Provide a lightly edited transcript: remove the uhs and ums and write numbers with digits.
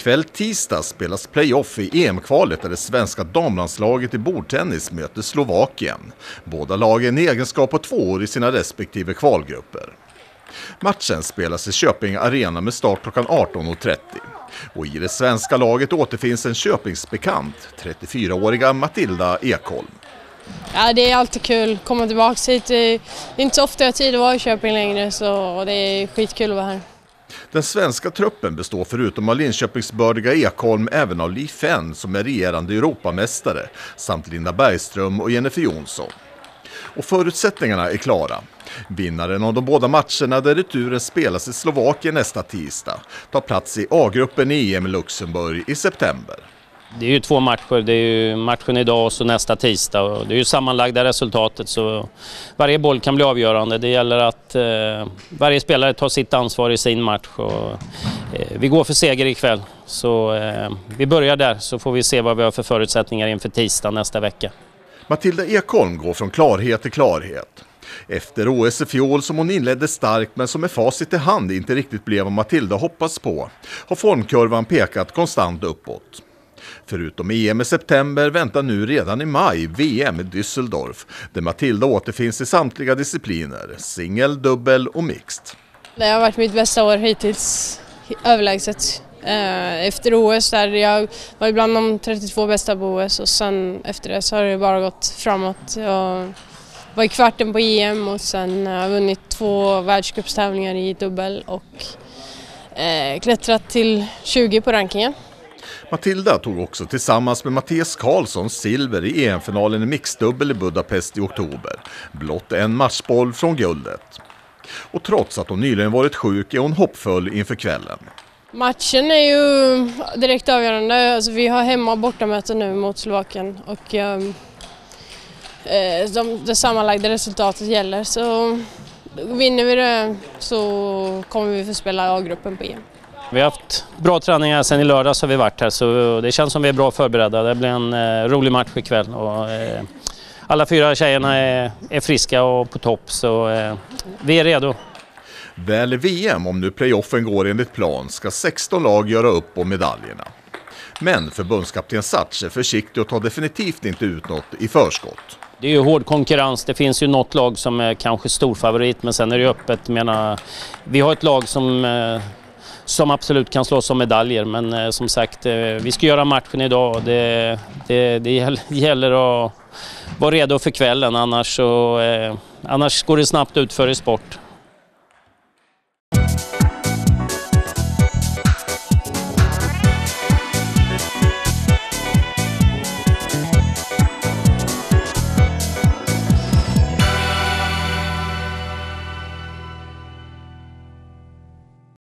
Kväll tisdag spelas playoff i EM-kvalet där det svenska damlandslaget i bordtennis möter Slovakien. Båda lagen i egenskap på 2 år i sina respektive kvalgrupper. Matchen spelas i Köping Arena med start klockan 18.30. Och i det svenska laget återfinns en Köpingsbekant, 34-åriga Matilda Ekholm. Ja, det är alltid kul att komma tillbaka hit. Det är inte så ofta jag har tid att vara i Köping längre, så det är skitkul att vara här. Den svenska truppen består förutom av Linköpingsbördiga Ekholm även av Li Fen som är regerande Europamästare samt Linda Bergström och Jennifer Jonsson. Och förutsättningarna är klara. Vinnaren av de båda matcherna där returen spelas i Slovakien nästa tisdag tar plats i A-gruppen i EM i Luxemburg i september. Det är ju 2 matcher, det är ju matchen idag och så nästa tisdag. Och det är ju sammanlagda resultatet så varje boll kan bli avgörande. Det gäller att varje spelare tar sitt ansvar i sin match. Och, vi går för seger ikväll så vi börjar där så får vi se vad vi har för förutsättningar inför tisdag nästa vecka. Matilda Ekholm går från klarhet till klarhet. Efter OS i fjol som hon inledde starkt men som med facit i hand inte riktigt blev vad Matilda hoppas på har formkurvan pekat konstant uppåt. Förutom EM i september väntar nu redan i maj VM i Düsseldorf där Matilda återfinns i samtliga discipliner, singel, dubbel och mixed. Det har varit mitt bästa år hittills, överlägset. Efter OS där jag var bland de 32 bästa på OS och sen efter det så har det bara gått framåt. Jag var i kvarten på EM och sen har jag vunnit 2 världscupstävlingar i dubbel och klättrat till 20 på rankingen. Matilda tog också tillsammans med Mattias Karlsson silver i EM-finalen i mixdubbel i Budapest i oktober. Blott en matchboll från guldet. Och trots att hon nyligen varit sjuk är hon hoppfull inför kvällen. Matchen är ju direkt avgörande. Alltså, vi har hemma- och bortamöte nu mot Slovakien och det sammanlagda resultatet gäller. Så vinner vi det så kommer vi få spela A-gruppen på EM. Vi har haft bra träningar sen i lördags har vi varit här så det känns som vi är bra förberedda. Det blir en rolig match ikväll och alla 4 tjejerna är friska och på topp så vi är redo. Väl i VM, om nu playoffen går enligt plan, ska 16 lag göra upp om medaljerna. Men förbundskapten Satch är försiktig och tar definitivt inte ut något i förskott. Det är ju hård konkurrens. Det finns ju något lag som är kanske stor favorit men sen är det öppet. Vi har ett lag som absolut kan slås om medaljer men som sagt, vi ska göra matchen idag och det gäller att vara redo för kvällen annars går det snabbt ut för i sport.